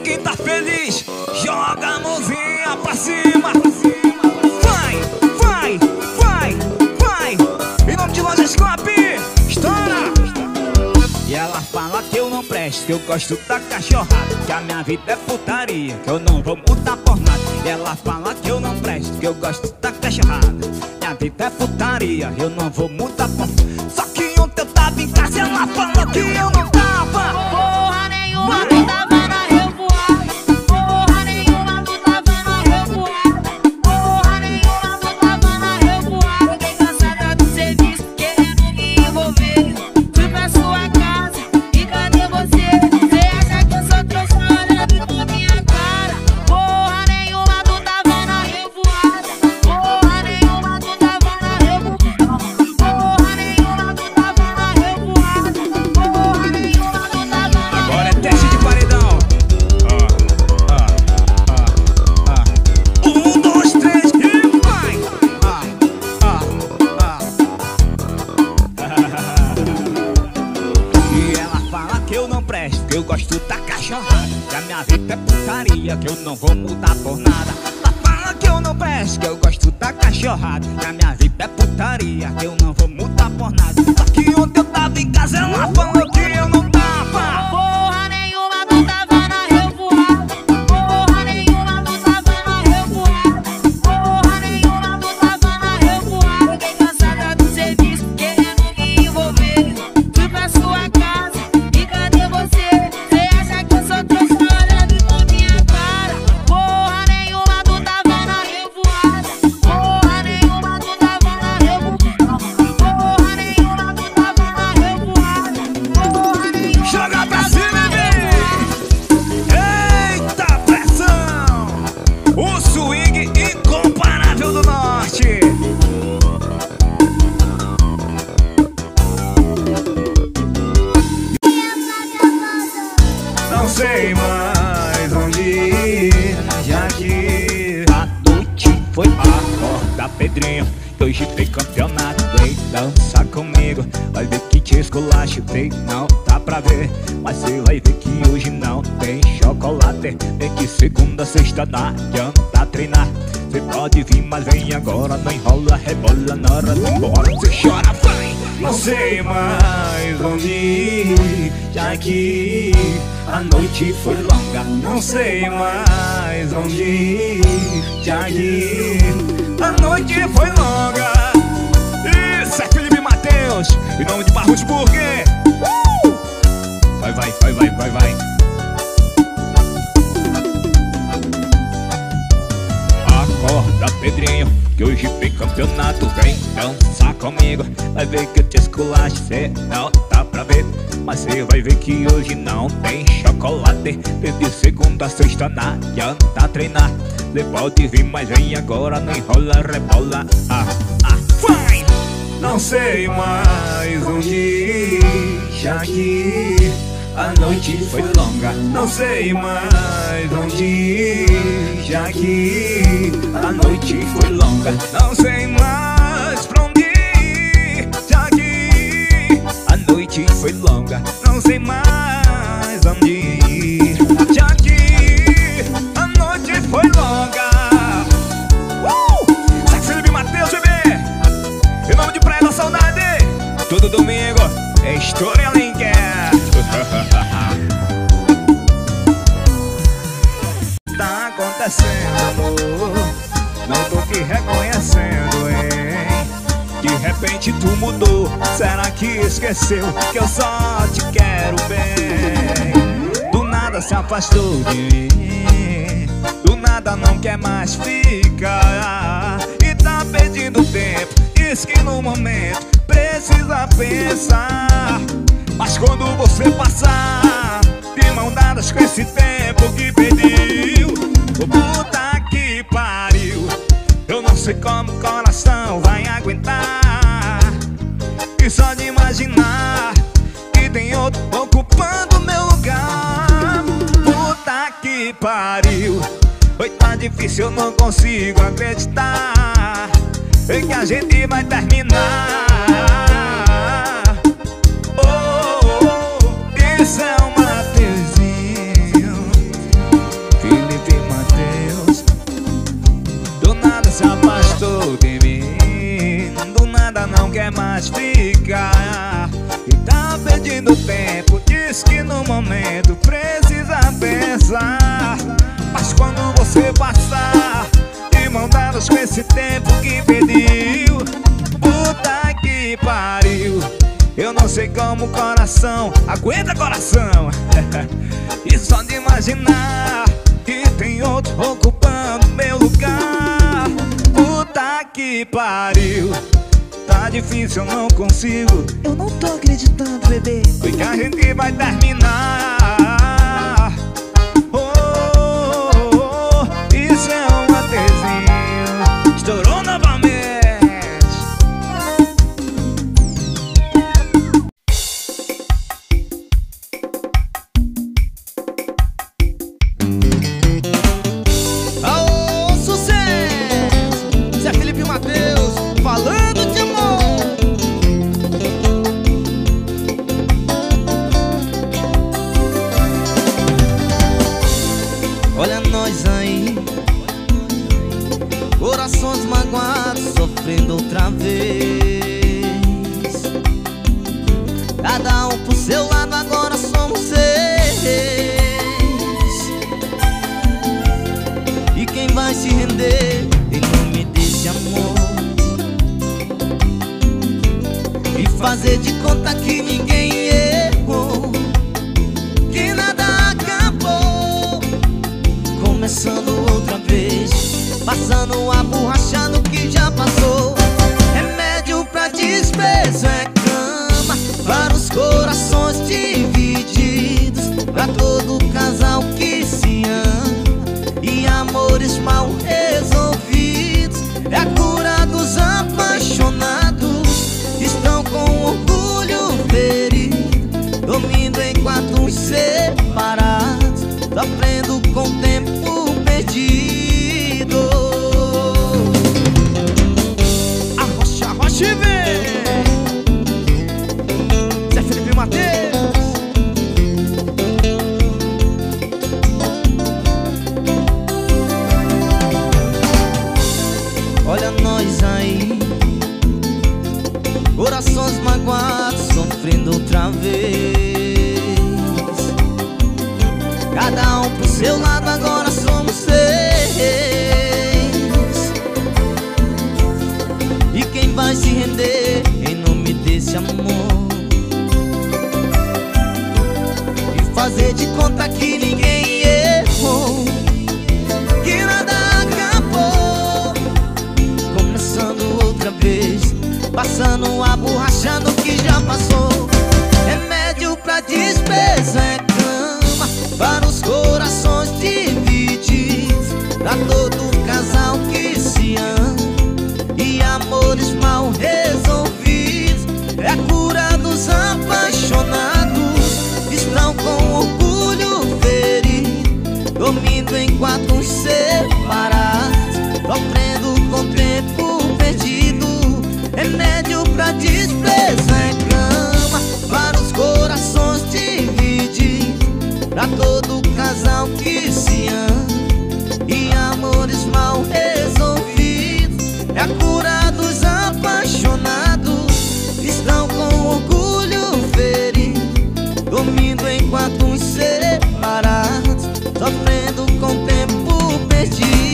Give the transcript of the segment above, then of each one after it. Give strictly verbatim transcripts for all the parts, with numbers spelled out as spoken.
quem tá feliz, joga a mãozinha pra cima. Vai, vai, vai, vai. Em nome de Lojas Cop, estoura. E ela fala que eu não presto, que eu gosto da cachorrada, que a minha vida é putaria, que eu não vou mudar por nada. E ela fala que eu não presto, que eu gosto da cachorrada, minha vida é putaria, eu não vou mudar por nada. Só que ontem eu tava em casa e ela falou que eu não tava. Porra nenhuma, tu tava na revoada. Porra nenhuma, tu tava na revoada. Porra nenhuma, tu tava na revoada. Fiquei cansada do serviço, querendo me envolver. Fui pra sua casa, e cadê você? Cê acha que eu sou trouxa olhando pra minha cara? Porra nenhuma, tu tava na revoada. Porra nenhuma, tu tava na revoada. Porra nenhuma, tu tava na revoada. Porra nenhuma, tu tava na revoada. Agora é teste de paredão. Ah, ah, ah, ah. Um, dois, três e vai. Ah, ah, ah. E ela fala que eu não presto, que eu gosto da cachorrada, que a minha vida é putaria, que eu não vou mudar por nada. Ela fala que eu não presto, que eu gosto da cachorrada, que a minha vida é putaria, que eu não vou mudar por nada. Só que ontem eu tava em casa, ela falou que eu não tava. Porra nenhuma, tu tava na revoada. Porra nenhuma, tu tava na revoada. Porra nenhuma, tu tava na revoada. Fiquei cansada do serviço, querendo me envolver. Fui pra sua casa, e cadê você? Cê acha que eu sou trouxa olhando pra minha cara? Porra nenhuma, tu tava na revoada. Porra nenhuma, tu tava na revoada. Porra nenhuma, tu tava na revoada. Porra nenhuma. Joga pra cima, bebê! Eita pressão! O swing incomparável do norte. Não sei mais onde ir, já que a noite foi acorda, Pedrinho, que hoje tem campeonato. Vem dançar comigo, vai ver que te esculacho tem, não dá pra ver, mas você vai ver que hoje não tem chocolate. Vem que segunda, sexta dá adianta treinar. Cê pode vir, mas vem agora, não enrola, rebola, na hora de ir embora cê chora, vai! Não sei mais onde ir, já que a noite foi longa. Não sei mais onde ir, já que a noite foi longa. Isso é Felipe Matheus, em nome de Barros Burger. Uh! Vai, vai, vai, vai, vai, vai. Acorda, Pedrinho, que hoje tem campeonato. Vem dançar comigo, vai ver que eu te esculacho. Cê não dá pra ver, mas cê vai ver que hoje não tem chocolate. Desde segunda a sexta não adianta treinar. Cê pode vir, mas vem agora, não enrola, rebola. Ah, ah, vai! Não sei mais onde ir, já que a noite foi longa. Não sei mais onde ir, já que a noite foi longa. Não sei mais pra onde ir, já que a noite foi longa. Não sei mais onde ir, já que a noite foi longa. Uh! Sai Felipe Matheus, bebê! Em nome de Praia da Saudade, todo domingo é História Linker. Tá acontecendo, amor, não tô te reconhecendo, hein? De repente tu mudou, será que esqueceu que eu só te quero bem? Do nada se afastou de mim, do nada não quer mais ficar, e tá perdendo tempo, diz que no momento precisa pensar. Mas quando você passar de mão dadas com esse tempo que perdeu, oh, puta que pariu, eu não sei como o coração vai aguentar. E só de imaginar que tem outro ocupando meu lugar, puta que pariu, oi, tá difícil, eu não consigo acreditar em que a gente vai terminar. Oh, oh, oh, isso é um Mateuzinho. momento precisa pensar. Mas quando você passar de mão dadas com esse tempo que pediu, puta que pariu, eu não sei como o coração aguenta, coração. E só de imaginar que tem outro ocupando meu lugar, puta que pariu, tá difícil, eu não consigo. Eu não tô acreditando, bebê. Foi que a gente vai terminar. Oh, oh, oh, isso é um atezinho. Estourou novamente. Aô, sucesso! Zé Felipe Mateus, falando de amor. Olha nós aí, corações magoados, sofrendo outra vez. Cada um pro seu lado, agora somos seis. E quem vai se render em nome desse amor e fazer de conta que ninguém errou, que nada acabou, começando outra vez, passando a borracha no que já passou. Remédio pra desprezo é cama para os corações divididos, pra todo casal que se ama e amores mal resolvidos. É a cura dos apaixonados, estão com orgulho ferido, dormindo em quartos separados, sofrendo com o tempo perdido. Arrocha, arrocha e vem, Zé Felipe Mateus. Olha nós aí, corações magoados, sofrendo outra vez. Cada um pro seu lado, agora somos seis. E quem vai se render em nome desse amor e fazer de conta que ninguém errou, que nada acabou, começando outra vez, passando a borracha no que já passou. Remédio pra despesa é cama para os corações divididos, pra todo casal que se ama e amores mal resolvidos. É a cura dos apaixonados, estão com orgulho ferido, dormindo em quartos separados, sofrendo com o tempo perdido. Remédio pra despreza é cama para os corações divididos, pra todo casal que se ama e amores mal resolvidos. É a cura dos apaixonados, estão com orgulho ferido, dormindo em quartos separados, sofrendo com o tempo perdido.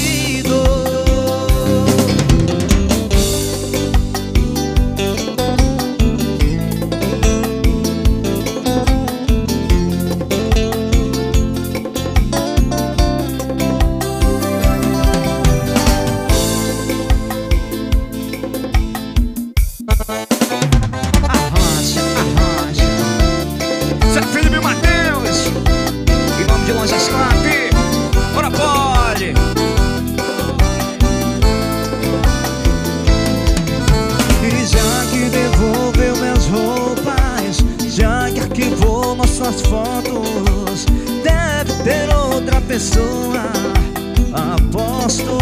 Arrancha, arrancha. Zé Felipe Mateus, em nome de Lojas Clap, bora pode. E já que devolveu minhas roupas, já que arquivou nossas fotos, deve ter outra pessoa, aposto.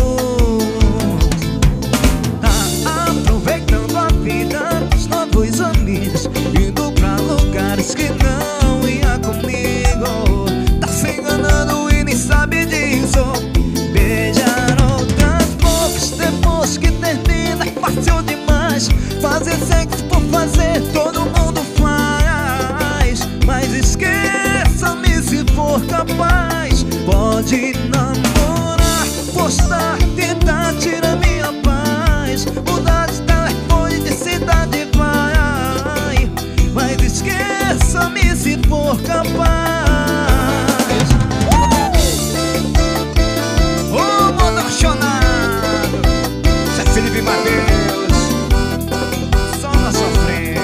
Tá aproveitando a vida dos novos amigos, indo pra lugares que não ia comigo. Tá se enganando e nem sabe disso. Beijaram tantas bocas depois que termina, é fácil demais. Fazer sexo por fazer, todo mundo faz, mas esquece capaz. Pode namorar, postar, tentar tirar minha paz, mudar de telefone, de cidade, vai. Mas esqueça-me se for capaz. Ô, modo apaixonado, Zé Felipe Mateus, só na sofrência.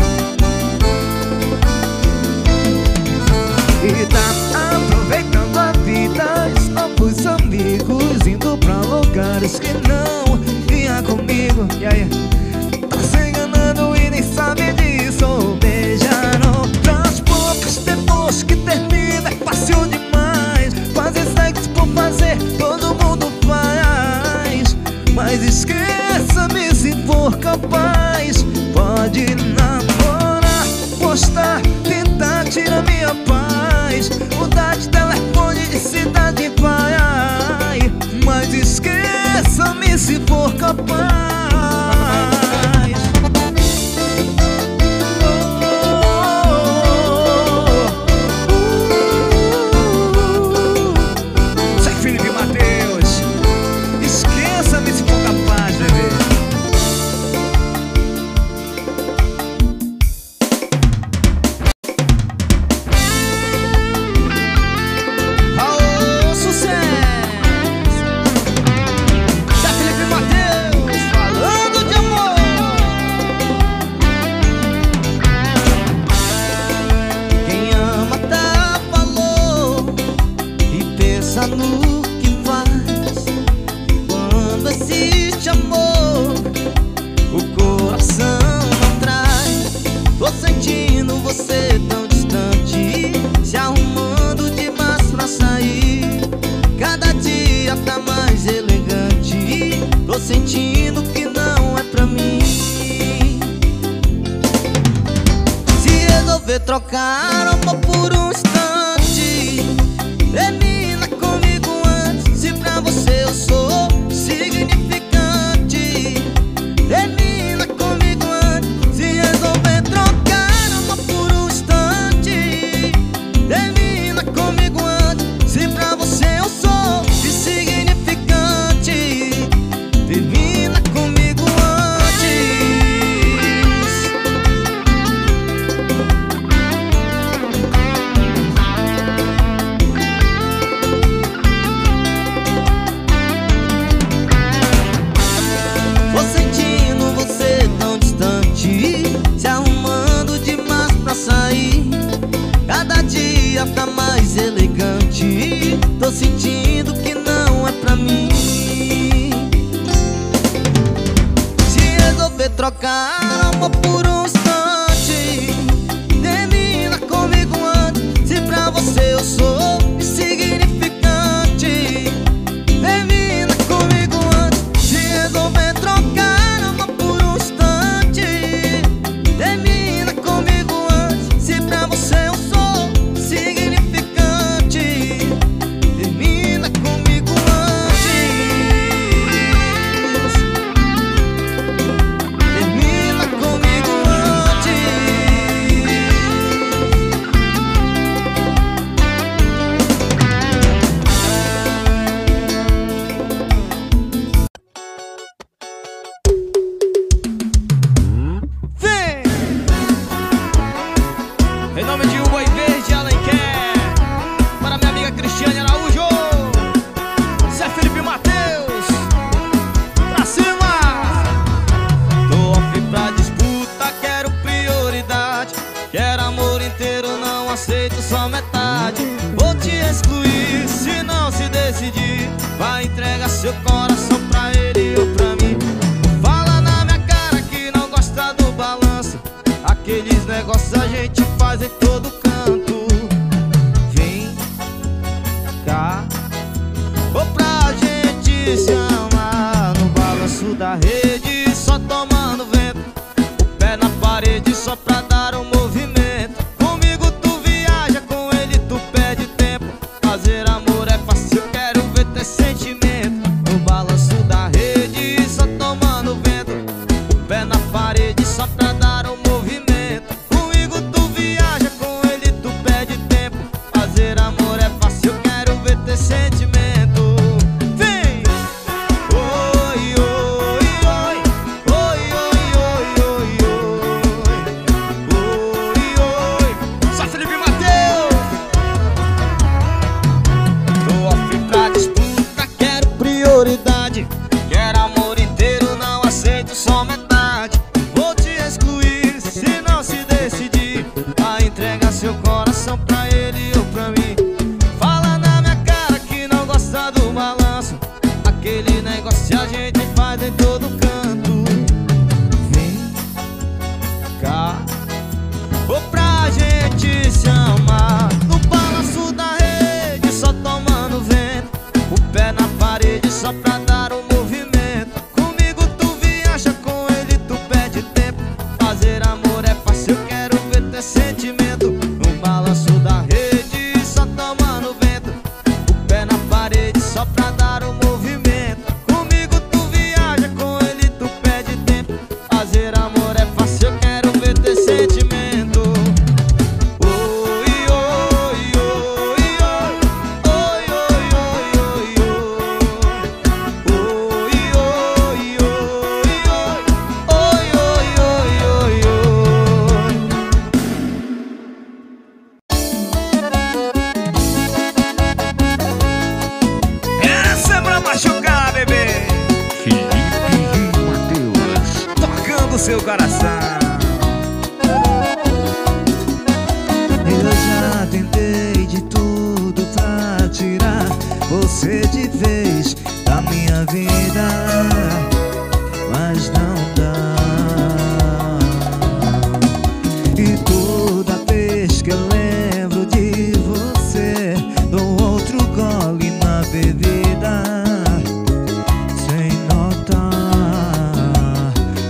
E tá aproveitando a vida, os novos amigos, indo pra lugares que não ia comigo. E aí? Tá se enganando e nem sabe disso. Beijando outras bocas depois que termina, é fácil demais. Fazer sexo por fazer, todo mundo faz. Mas esqueça-me se for capaz. Pode namorar, postar, tentar tirar minha paz, mudar de telefone, de cidade, vai. Mas esqueça-me se for capaz. Zé Felipe Mateus, esqueça-me se for capaz, bebê. Aô, sucesso! Zé Felipe Mateus, falando de amor. Quem ama tá falou e pensa no que faz. Quando existe amor, o coração não traz. Tô sentindo você tão distante, se arrumando demais pra sair. Cada dia tá mais elegante. Tô sentindo que não é pra mim. Se resolver trocar amor por um instante, termina comigo antes. Se pra você eu sou significante, termina comigo antes. Se resolver trocar amor por um instante, termina comigo antes. Se pra você eu sou insignificante, termina comigo antes. Tô sentindo você tão distante, se arrumando demais pra sair. Cada dia tá mais elegante. Tô sentindo que não é pra mim. Se resolver trocar amor por um instante, termina comigo antes. Se pra você eu sou insignificante, termina comigo antes. Se resolver trocar amor por um instante, termina comigo antes. Se pra você eu sou significante, termina comigo antes. Termina comigo antes. Vem! Em nome de Uva e Verde Alenquer, para minha amiga Cristiane Araújo, Zé Felipe Mateus, pra cima! Tô off pra disputa, quero prioridade. Quero amor inteiro, não aceito só metade. Vou te excluir se não se decidir. Vai entregar seu coração pra ele ou pra mim. Fala na minha cara que não gosta do balanço. Aqueles negócios a gente faz em todo canto. Vem cá, ou pra gente se amar no balanço da rede, só tomando vento, o pé na parede só pra dar um movimento. Comigo tu viaja, com ele tu perde tempo. Fazer amor é fácil, quero ver ter sentimento. No balanço da rede, só tomando vento, o pé na parede só pra dar um movimento. Comigo tu viaja, com ele tu perde tempo. Fazer amor é fácil. coração. Eu já tentei de tudo pra tirar você de vez da minha vida, mas não dá. E toda vez que eu lembro de você, dou outro gole na bebida, sem notar.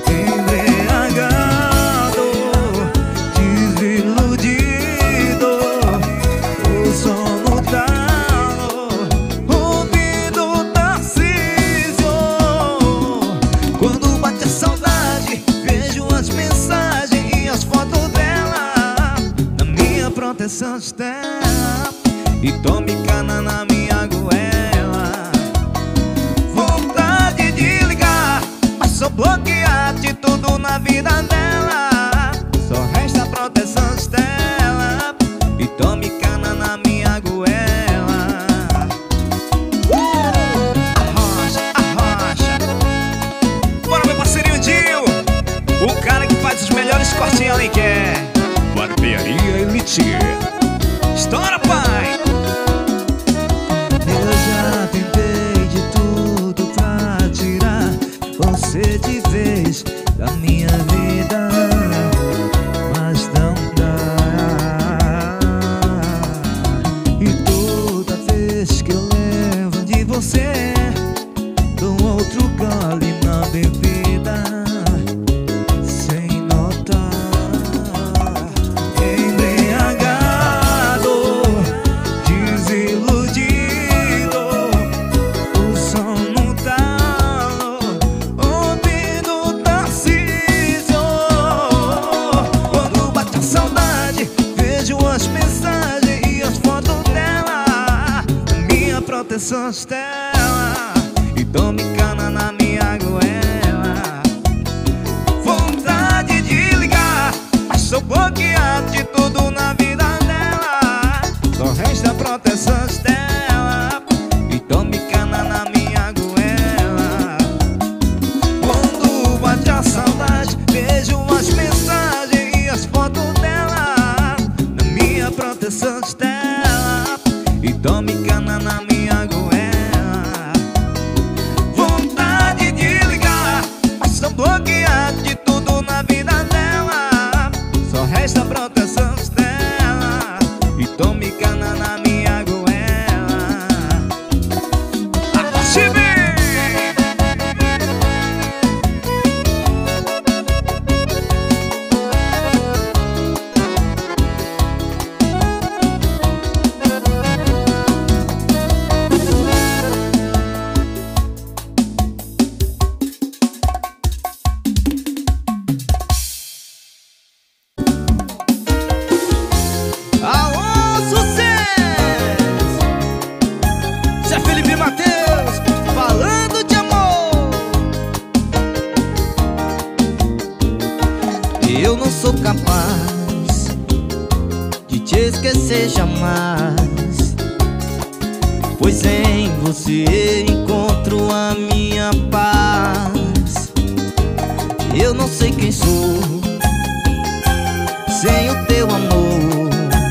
Embriagado, desiludido, o sono talo, ouvindo Tarcísio. Quando bate a saudade, vejo as mensagens e as fotos dela na minha proteção externa, e tome cana na minha goela. Vontade de ligar, mas só bloquear de tudo na vida dela. Só resta proteção externa, e tome cana na minha goela. Arrocha, arrocha. Bora, meu parceirinho Dio, o cara que faz os melhores cortinhos ali que é Barbearia Elite. estoura, pai. Eu já tentei de tudo pra tirar você de vez da minha vida, mas não dá. E toda vez que eu lembro de você, dou outro gole na bebida, sem notar. Embriagado, desiludido, o sono talo, ouvindo Tarcísio. Quando bate a saudade, vejo as mensagens e as fotos dela, minha proteção estela, e tome cana na minha goela. Vontade de ligar, mas sou bloqueado de tudo na vida dela. Só resta proteção estela, e tome cana na minha goela. Quando bate a saudade, vejo as mensagens e as fotos dela na minha proteção estela, e tome cana na minha goela. Vontade de ligar, mas sou bloqueado de tudo na vida dela. Só resta proteção estela, e tome cana na minha goela. Arrocha bem! Alô, sucesso! Zé Felipe Mateus, falando de amor. Eu não sou capaz de te esquecer jamais, pois em você encontro a minha paz. Eu não sei quem sou sem o teu amor.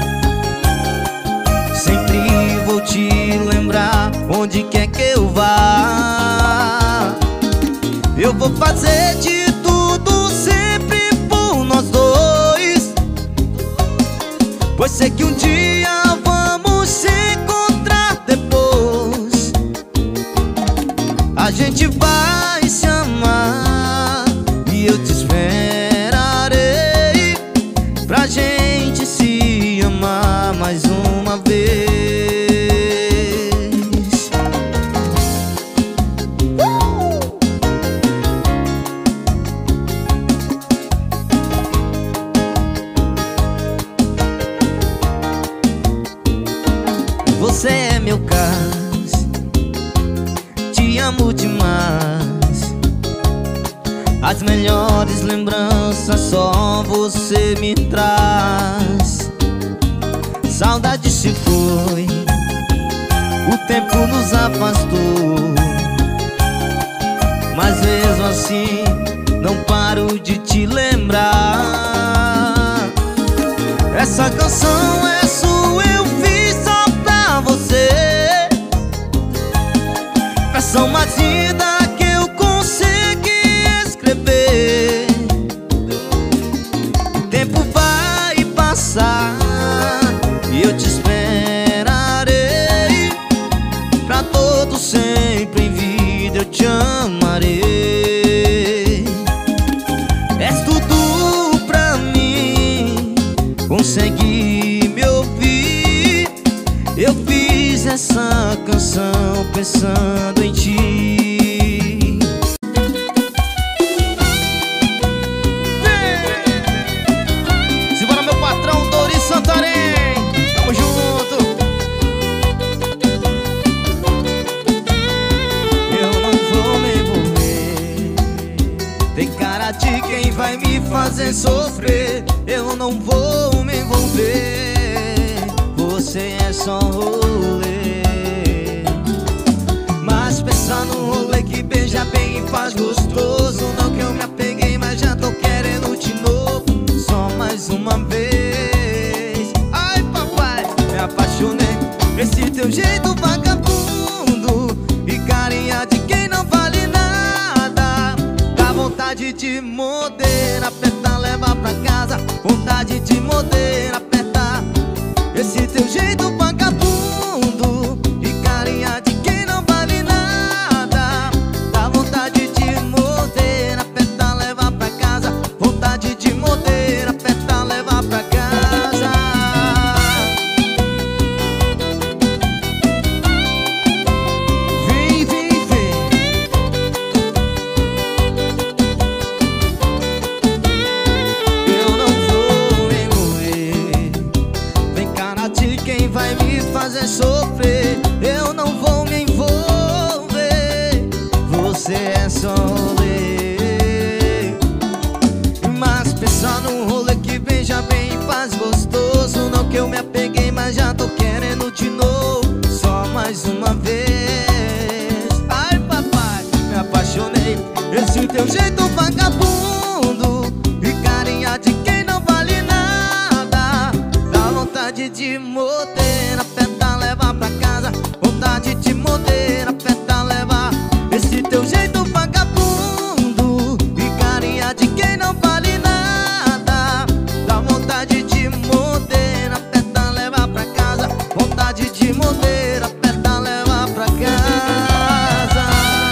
Sempre vou te lembrar onde quer que eu vá. Eu vou fazer de tudo sempre por nós dois, pois sei que um dia vamos se encontrar depois. A gente vai se amar e eu te esperarei pra gente se amar mais uma vez. Você é meu caso, te amo demais. As melhores lembranças só você me traz. Saudade se foi, o tempo nos afastou, mas mesmo assim não paro de te te lembrar. Essa canção é sua, eu fiz só pra você. Versão mais linda que eu consegui escrever. O tempo vai passar e eu te esperarei. Pra todo sempre em vida eu te amarei. És tudo pra mim, consegui me ouvir. Eu fiz essa canção pensando em ti. Simbora, meu patrão Dori Santarém, tamo junto. Eu não vou me envolver, tem cara de quem vai me fazer sofrer. Eu não vou me envolver, você é só um rolê. Mas pensa no rolê que beija bem e faz gostoso. Não que eu me apeguei, mas já tô querendo de novo. Só mais uma vez. Ai papai, me apaixonei. Esse teu jeito vagabundo e carinha de quem não vale nada. Dá vontade de morder, apertar, levar pra casa. Vontade de morder, apertar. Esse teu jeito vagabundo e carinha de quem não vale nada. Dá vontade de morder, apertar, levar pra casa. Vontade de morder, apertar, levar pra casa. Vem, vem, vem. Eu não vou engolir, vem cara de quem vai me fazer sofrer. Eu não vou me envolver, você é só rolê. Mas pensa num rolê que beija bem e faz gostoso. Não que eu me apeguei, mas já tô querendo de novo. Só mais uma vez. Ai papai, me apaixonei. Esse teu jeito vagabundo e carinha de quem não vale nada. Dá vontade de morder, apertar, levar pra casa. Vontade de morder, apertar, levar. Esse teu jeito vagabundo e carinha de quem não vale nada. Dá vontade de morder, apertar, levar pra casa. Vontade de morder, apertar, levar pra casa.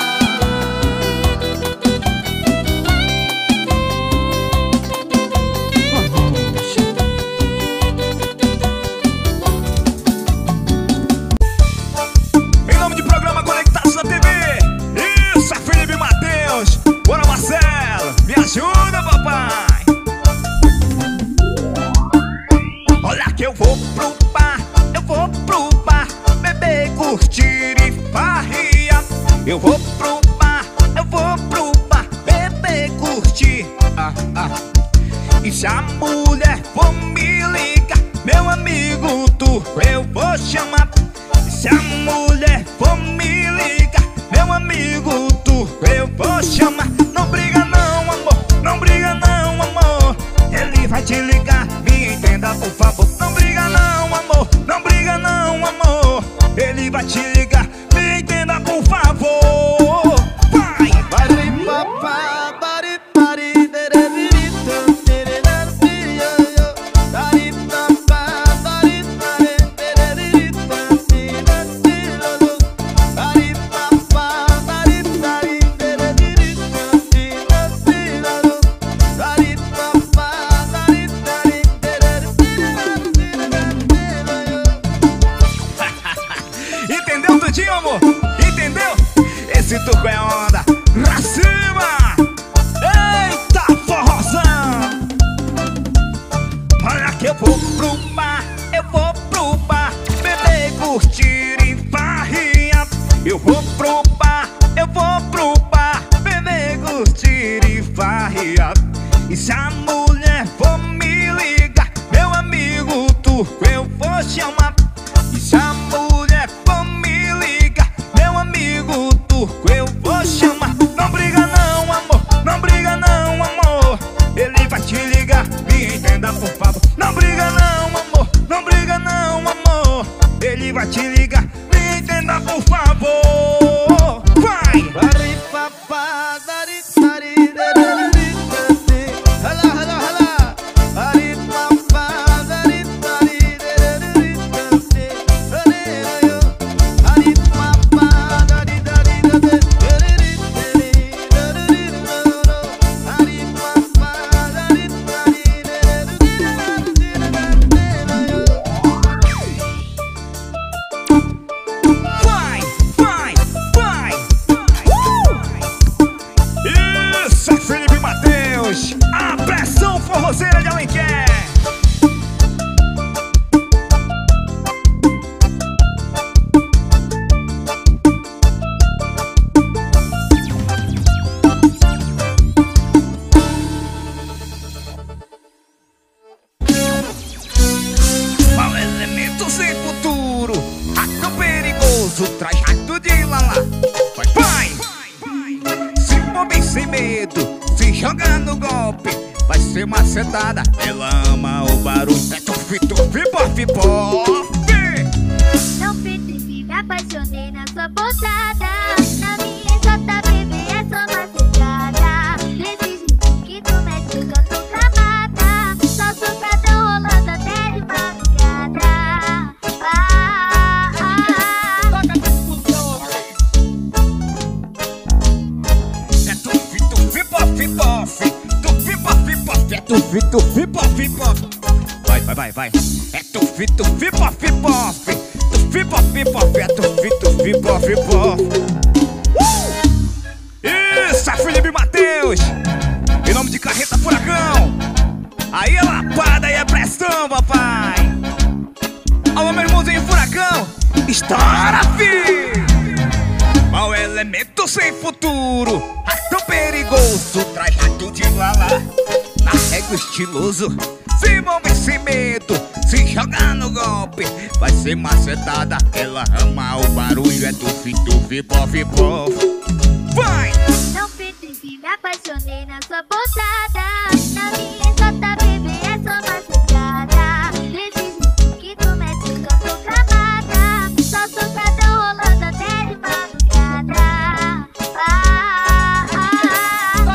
Em nome de programa Conectados na T V. Isso, é Felipe Mateus. Bora, Marcelo, me ajuda, papai. Olha que eu vou pro bar, eu vou pro bar, beber, curtir e farria. Eu vou pro bar, eu vou pro bar, beber, curtir. Ah, ah. E se a mulher for me ligar, meu amigo, tu eu vou chamar. E se a mulher for me ligar, meu amigo, tu eu vou chamar. Não briga não, amor, não briga não, amor. Ele vai te ligar, me entenda por favor. Não briga não, amor, não briga não, amor. Ele vai te ligar, me entenda por favor. Vai, vai, Papá, bari, bari, dererito, dererito, dari, papá, bari, bari, dererito, dererito, dari, papá, bari, bari, dererito, dererito, dari, papá, bari, bari, dererito. Entendeu tudinho, amor? Entendeu? Esse tuco é onda. Pra cima! Eita, forrozão! Olha que eu vou pro bar, eu vou pro bar, beber, curtir e farria. Eu vou pro bar, eu vou pro bar, beber, curtir e farria. E se a mulher for me ligar, meu amigo turco eu vou chamar. E se a mulher for me ligar, meu amigo turco eu vou chamar. Não briga não, amor, não briga não, amor. me entenda por favor. Vai! Forrozeira de Alenquer. Mau elemento sem futuro, rato perigoso, traz rato de lalá. Vai, vai! Se move sem medo, se joga no golpe, vai ser macetada. Ela ama o barulho. É tufi, tufi, pof, pof. Não percebi, me apaixonei na sua posada. Na minha J B B é só macejada. Desse jeito que tu mete o canto pra mata. Só sopradão rolando até de madrugada. Ah, ah, ah. É tufi, tufi, pof, pof. É tufi, tufi, pof, pof. Vai, vai, vai, vai. É tufi, tufi, pof, pof. Tufi, pof, pof. É tufi, tufi, pof, pof. uh! Isso, é Felipe Mateus. Em nome de Carreta Furacão. Aí é lapada e é pressão, papai. Alô, meu irmãozinho Furacão. Estoura, fi. Mau elemento sem futuro, rato perigoso, traz rato de lalá. Narrega estiloso, se move sem medo, se joga no golpe, vai ser macetada. Ela ama o barulho, é tufi, tufi, pof, pof. Vai! Não percebi, me apaixonei na sua posada. Na minha J B B é só macejada. Desse jeito que tu mete o canto pra mata. Só sopradão rolando até de madrugada. Ah, ah, ah.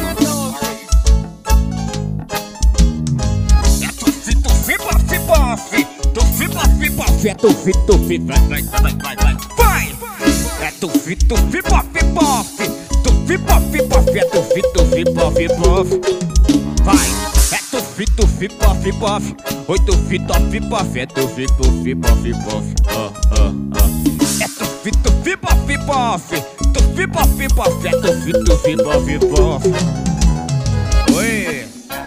É tufi, tufi, pof, pof. Tufi, pof, pof. É tufi, tufi, vai, vai, vai, vai, vai. Vai! É tufi, tufi, pof, pof. Tufi, pof, pof. É tufi, tufi, pof, pof. Vai! É tufi, tufi, pof, pof. Oi, tufi, tof, pof. É tufi, tufi, pof, pof. Oh, oh, oh. É tufi, tufi, pof, pof. Tufi, pof, pof. É tufi, tufi, pof, pof. Oi!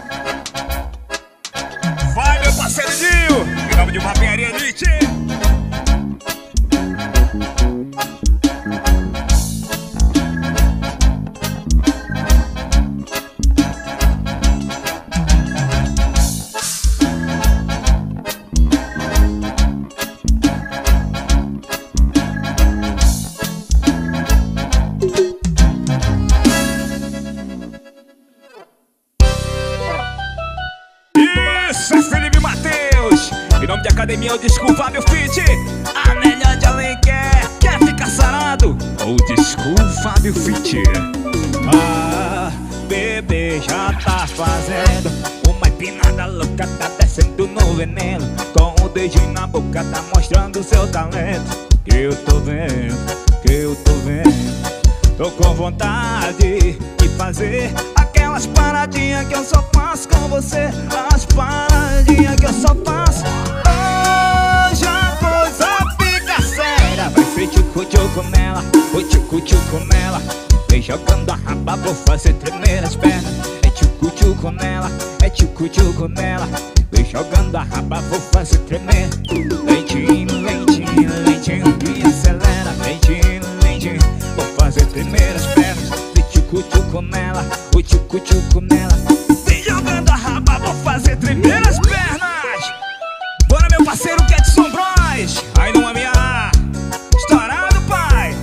Vai, meu parceiro Dinho! Em nome de uma Mapearia Elite! Isso é Felipe Mateus. Em nome de Academia Old School Fábio Fit, a melhor de Alenquer. Quer ficar sarado? Old School Fábio Fit. Ah, bebê já tá fazendo uma empinada louca, tá descendo no veneno. Com o dedinho na boca tá mostrando seu talento. Que eu tô vendo, que eu tô vendo. Tô com vontade de fazer aquelas paradinhas que eu só faço com você. As paradinhas que eu só faço. Hoje a coisa fica séria. Vai ser tchucu-tchucu nela, oi tchucu-tchucu nela. Vem jogando a raba, vou fazer tremer as pernas. É tchucu-tchucu nela, é tchucu-tchucu nela. Vem jogando a raba, vou fazer tremer. Lentinho, lentinho, lentinho, me acelera. Lentinho, lentinho, vou fazer tremer as pernas. Vem tchucu-tchucu nela, oi tchucu-tchucu nela. Vem jogando a raba, vou fazer tremer as pernas. Bora, meu parceiro Kedson Bros. Aí não é minha. Estourado, pai.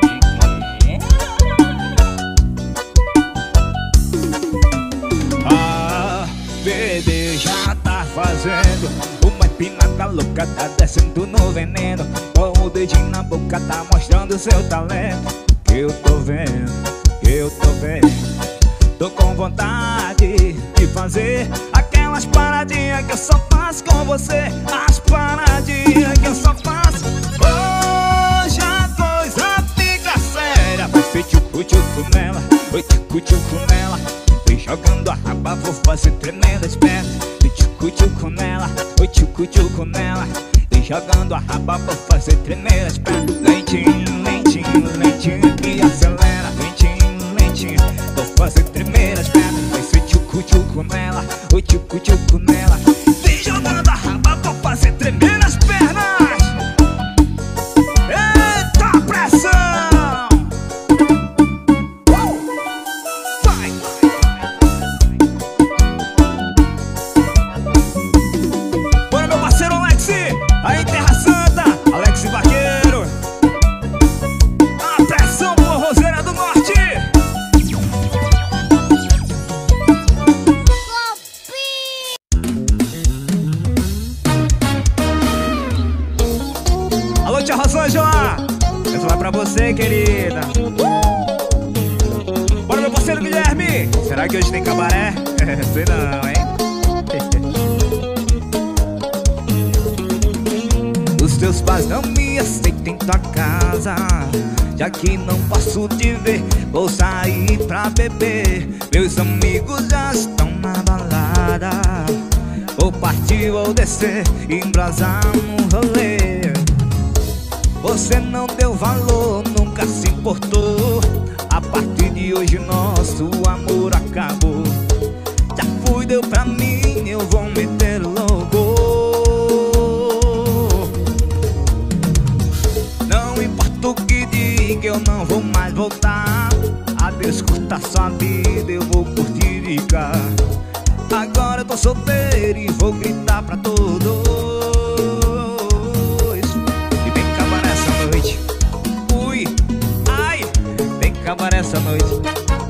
Ah, bebê já tá fazendo uma empinada louca, tá descendo no veneno. Com o beijinho na boca tá mostrando seu talento. Que eu tô vendo, que eu tô vendo. Tô com vontade de fazer aquelas paradinhas que eu só faço com você. As paradinhas que eu só faço. Hoje a coisa fica séria. Vai ser tchucu-tchucu nela, oi tchucu-tchucu nela. Vem jogando a raba, vou fazer tremenda esperta. Vem tchucu-tchucu nela, oi tchucu-tchucu nela. Vem jogando a raba, vou fazer tremenda esperta. Lentinho, lentinho, lentinho que acelera. Lentinho, lentinho, vou fazer tremeiras pernas. Vai ser tchucu-tchucu nela, oi tchucu-tchucu nela. Vem jogando a raba, vou fazer tremeiras pernas. Eita pressão! Uh! Vai! Bora meu parceiro Alex, aí Terra Santa, Alex Vaqueiro. A pressão por Roseira do Norte. Alô, tia Rosângela, essa vai pra você, querida. Bora, meu parceiro Guilherme. Será que hoje tem cabaré? Sei não, hein? Os teus pais não me aceitam em tua casa, já que não posso te ver, vou sair pra beber. Meus amigos já estão na balada. Vou partir, vou descer, embrasar no rolê. Você não deu valor, nunca se importou. A partir de hoje nosso amor acabou. Já fui, deu pra mim, eu vou meter louco. Não importa o que diga, eu não vou mais voltar. Adeus, curta sua vida, eu vou curtir de cá. Agora eu tô solteiro e vou gritar pra todos. E vem cabaré essa noite. Ui, ai, vem cabaré essa noite.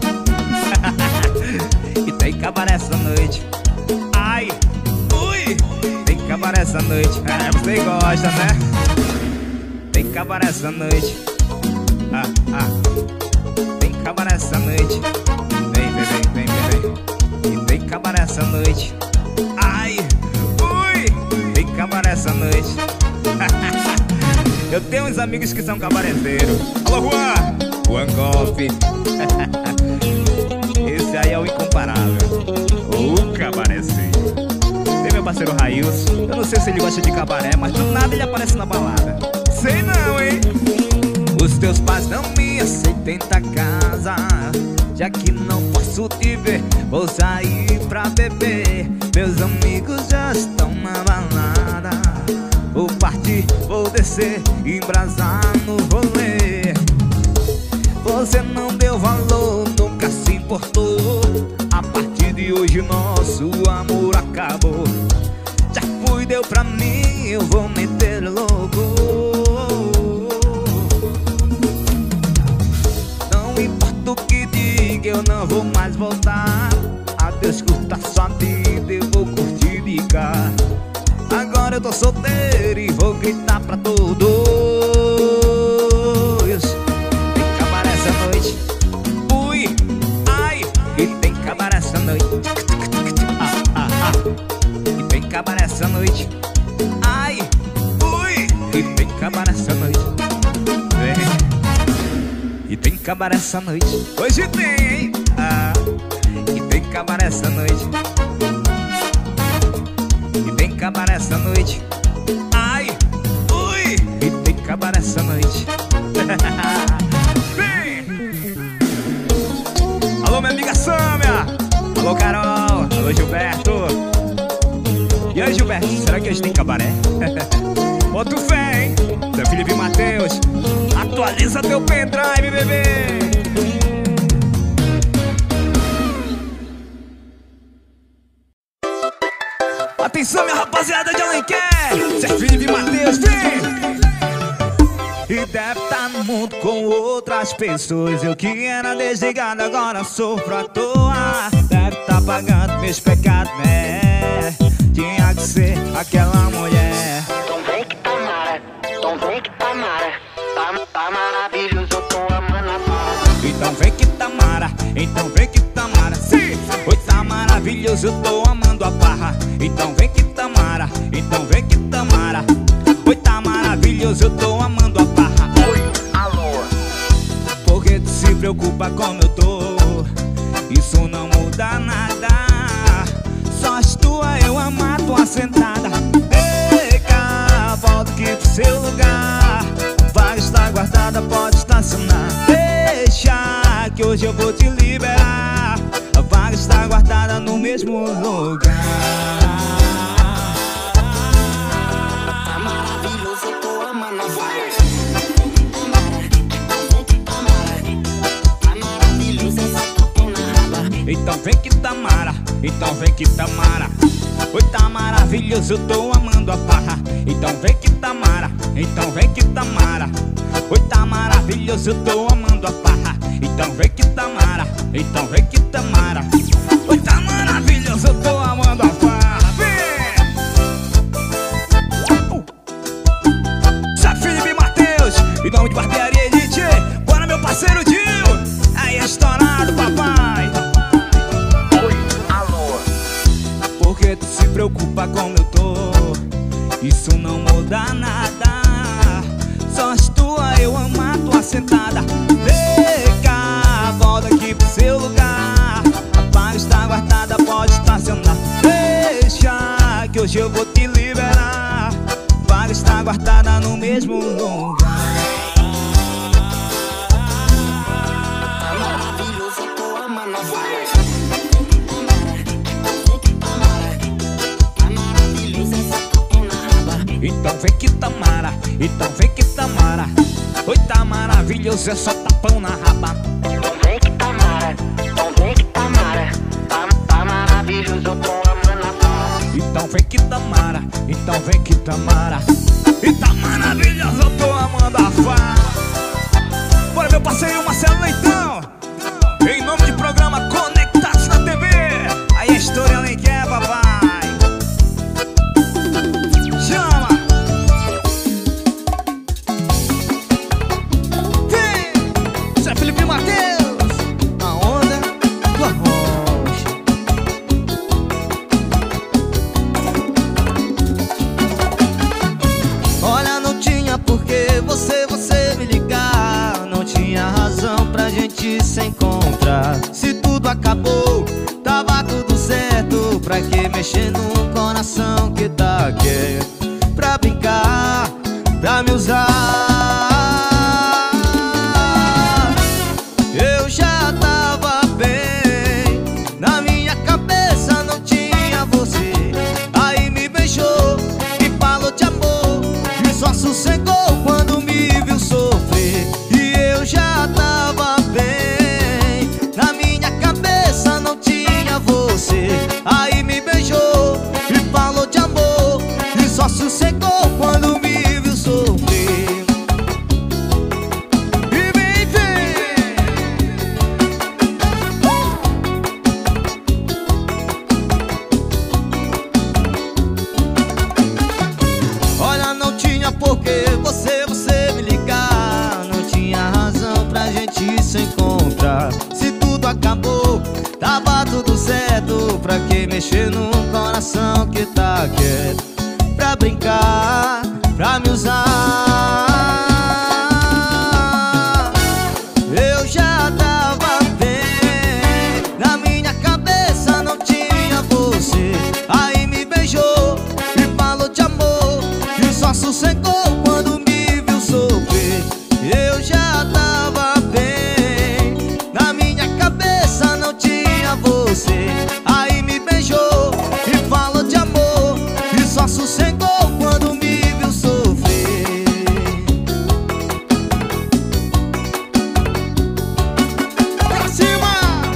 E tem cabaré essa noite. Ai, ui, tem cabaré essa noite. É, você gosta, né? Tem cabaré essa noite. Ah, ah. Tem cabaré essa noite. Vem, vem, vem, vem, vem. E tem cabaré essa noite. Ai, ui, tem cabaré essa noite. Eu tenho uns amigos que são cabareteiros. Alô, Juan! Juan Golpe. Esse aí é o incomparável. O cabareceiro. Tem meu parceiro Railson. Eu não sei se ele gosta de cabaré, mas do nada ele aparece na balada. Sei não, hein? Os teus pais não me aceitam em tua casa, já que não posso te ver, vou sair pra beber. Meus amigos já estão na balada. Vou partir, vou descer, embrasar no rolê. Você não deu valor, nunca se importou. A partir de hoje nosso amor acabou. Já fui, deu pra mim, eu vou meter louco. Não importa o que diga, eu não vou mais voltar. Adeus, curta sua vida, eu vou curtir de cá. Agora eu tô solteiro e vou gritar pra todos. Tem cabaré essa noite. Ui, ai, e tem cabaré essa noite. Ah, ah, ah. E tem cabaré essa noite. Ai, ui, e tem cabaré essa noite. Vem. E tem cabaré essa noite. Hoje tem, hein? Ah, e tem cabaré essa noite. E tem cabaré essa noite. Ai, ui, e tem cabaré essa noite. Vem! Alô, minha amiga Sâmia. Alô, Carol. Alô, Gilberto. E aí, Gilberto, será que hoje tem cabaré? Bota o fé, hein? Seu Felipe Matheus. Atualiza teu pendrive, bebê. Atenção, minha rapaziada de Alenquer. Seu Felipe Matheus, vem! E deve estar no mundo com outras pessoas. Eu que era desligado, agora sofro à toa. Deve estar pagando meus pecados, né? Tinha que ser aquela mulher. Então vem que tá mara, então vem que tá mara. maravilhoso, eu tô amando a farra. Então vem que Tamara, então vem que Tamara. Oi, tá maravilhoso, eu tô amando a farra. Oi, alô. Porque tu se preocupa como eu tô, isso não muda nada. Só as tua eu amar tua sentada. Vem cá, volta aqui pro seu lugar. Vaga está guardada, pode estacionar. Deixa que hoje eu vou te liberar. A vaga está guardada no mesmo lugar. Tá maravilhoso, eu tô amando a farra. Tá maravilhoso, essa topo na raba. Então vem que Tamara, então vem que Tamara. Oi, tá maravilhoso, eu tô amando a farra. Então vem que Tamara, então vem que Tamara. Oi, tá maravilhoso, eu tô amando a farra. Então vem que Tamara, então vem que Tamara. Oi, tá maravilhoso, eu tô amando a farra. Vem! Uh! Zé Felipe Matheus, em nome de Barbearia Elite. Bora, meu parceiro Dio. Aí é estourado, papai. Oi, alô. Porque tu se preocupa como eu tô, isso não muda nada. Só as tua eu amar tua sentada. Vem cá, volta aqui pro seu lugar. A vaga está guardada, pode estacionar. Deixa que hoje eu vou te liberar. A vaga está guardada no mesmo lugar. Tá maravilhoso, eu tô amando a farra. Tá maravilhoso, essa topo na raba. Então vem que Tamara, então vem que Tamara. Oi, tá maravilhoso, é só tapão na raba. Então vem que Tamara, então vem que Tamara. Tá, tá maravilhoso, eu tô amando a farra. Então vem que Tamara, então vem que Tamara. E tá maravilhoso, eu tô amando a farra. Bora, meu parceiro Marcelo Leitão, em nome de programa Conectados na T V. Aí a história nem quer, papai. Chama! Vem! Zé Felipe Matheus, a onda do arroz. Olha, não tinha porquê você, você me ligar. Não tinha razão pra gente se encontrar. Se tudo acabou, tava tudo certo. Pra que mexer num coração que tá quieto? Pra brincar, pra me usar. Eu já tava bem, na minha cabeça não tinha você. Aí me beijou e falou de amor, e só sossegou quando me viu sofrer. E eu já tava bem, na minha cabeça não tinha você. Aí me beijou e falou de amor, e só sossegou quando me viu sofrer. E vem, vem. Olha, não tinha porquê você, você me ligar. Não tinha razão pra gente se encontrar. Se tudo acabou, tava tudo certo. Pra que mexer num coração que tá quieto? Pra brincar, pra me usar. Eu já tava bem, na minha cabeça não tinha você. Aí me beijou e falou de amor, e só sossegou quando me viu sofrer. Eu já tava bem, na minha cabeça não tinha você. Aí me beijou e falou de amor, e só sossegou quando me viu sofrer. Pra cima!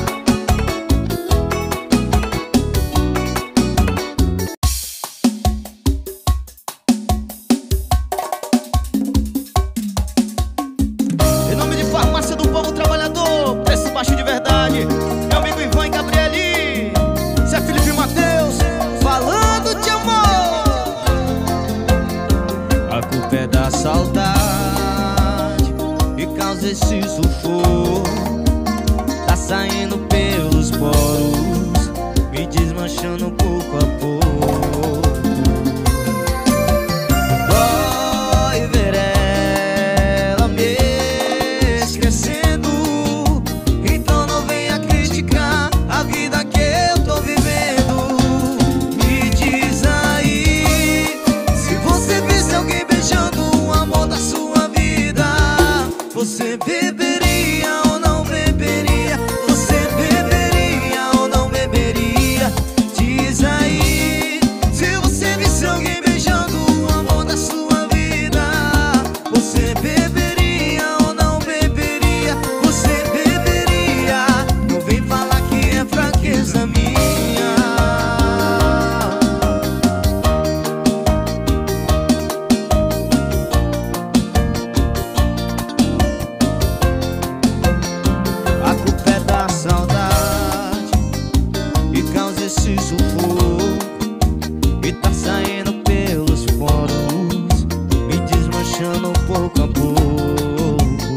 Em nome de Farmácia do Povo Trabalhador, preço baixo de verdade. Meu amigo Ivan e Gabrieli, Zé Felipe Matheus, falando de amor. A culpa é da saudade que causa esse sufoco. Tá saindo pelos poros, me diz, desmanchando pouco a pouco. Dói ver ela me esquecendo, então não venha criticar a vida que eu tô vivendo. Me diz aí, se você visse alguém beijando o amor da sua vida, você beberia ou não beberia? Você beberia ou não beberia? Diz aí, se você visse alguém beijando o amor da sua vida, você beberia ou não beberia? Você beberia? Não vem falar que é fraqueza minha. A culpa é da saudade e causa esse sufoco, e tá saindo pelos poros, me desmanchando pouco a pouco.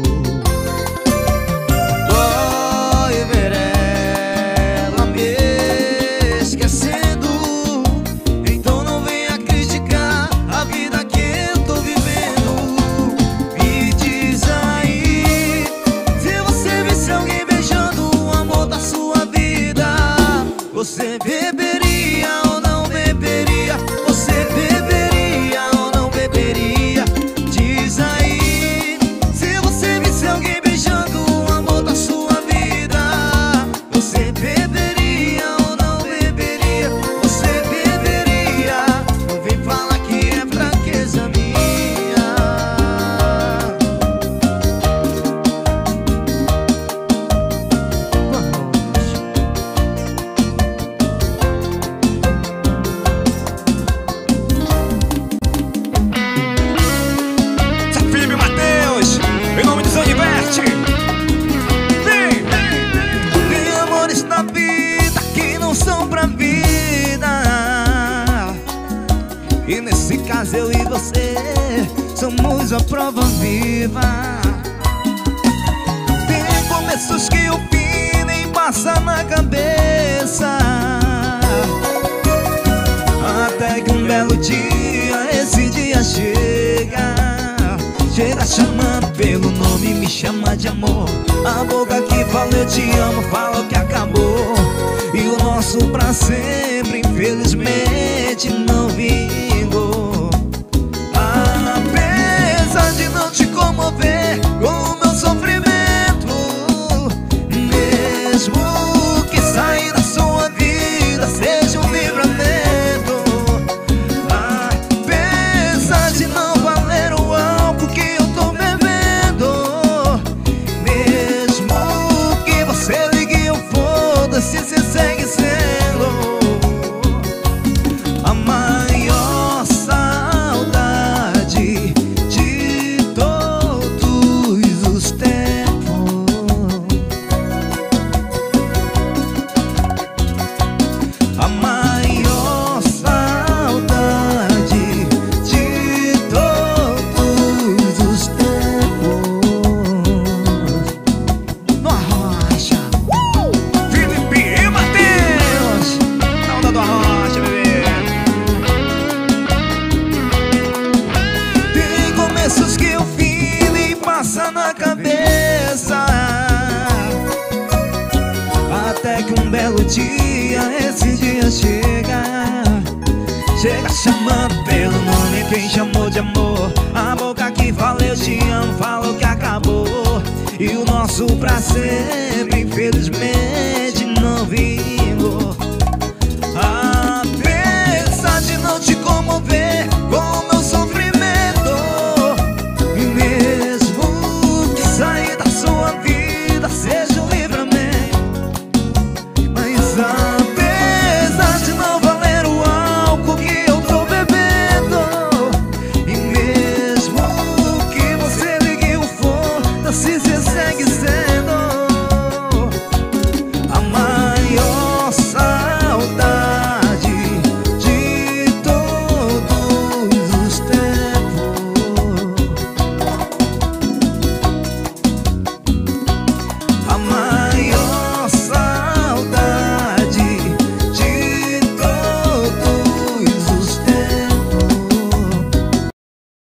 Dói ver ela me esquecendo, então não venha criticar a vida que eu tô vivendo. Me diz aí, se você visse alguém beijando o amor da sua vida, você beberia ou não beberia? Você beberia ou não beberia? Diz aí, se você visse alguém beijando o amor da sua vida, você beberia ou não beberia? Você beberia? Não vem falar que é fraqueza minha. Zé Felipe Mateus, em nome de Zaniverte. Vem! Tem amores na vida que não são pra vida, e nesse caso eu e você somos a prova viva. Tem começos que o fim nem passa na cabeça, até que um belo dia, esse dia chega. Chega chamando pelo nome, me chama de amor. A boca que fala eu te amo, fala que acabou. E o nosso pra sempre, infelizmente, não vingou. Apesar de não te comover com o meu sofrimento, mesmo que sair da sua vida seja um livramento. Apesar de não valer o álcool que eu tô bebendo, mesmo que você ligue eu foda-se, você segue sendo a maior saudade de todos os tempos. A maior saudade de todos os tempos. No Arrocha, Felipe e Mateus, na onda do Arrocha, bebê. tem começos que o fim nem passa na cabeça, até que um belo dia, esse dia chega. Chega chamando pelo nome, quem chamou de amor. A boca que fala eu te amo, falou que acabou. E o nosso pra sempre, infelizmente, não vingou. Apesar de não te comover com o meu sofrimento, e mesmo que sair da sua vida seja um livramento. Mas apesar de não valer o álcool que eu tô bebendo, e mesmo que você ligue o foda-se,